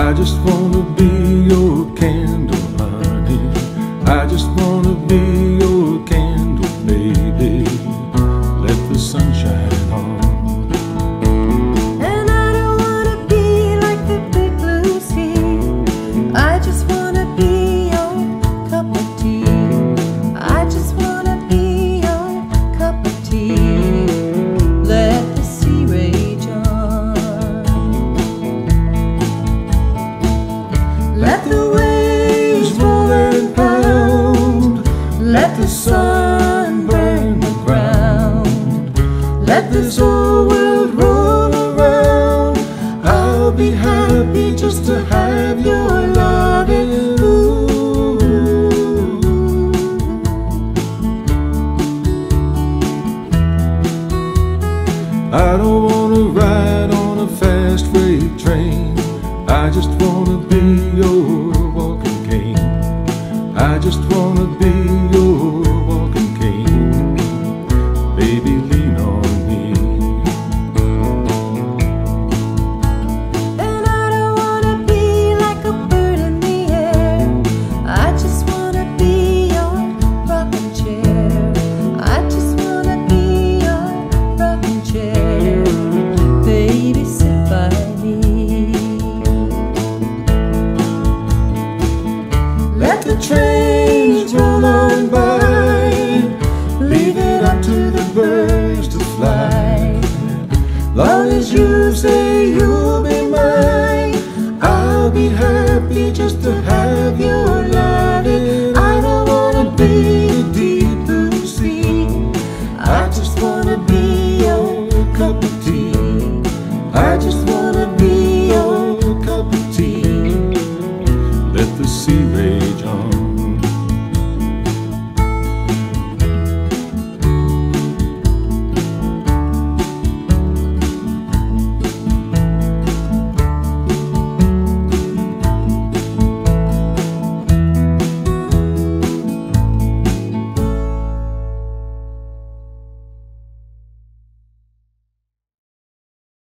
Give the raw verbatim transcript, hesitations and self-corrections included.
I just wanna be your candle, honey. I just wanna be your candle, baby. Let the sun shine on. And I don't wanna be like the big blue sea. I just wanna be your cup of tea. I just wanna be your cup of tea. Let the sea rage on. Let the waves roll and pound. Let the sun burn the ground. Let this whole world roll around. I'll be happy just to have your loving. Ooh. I don't wanna ride on a fast freight train. I just want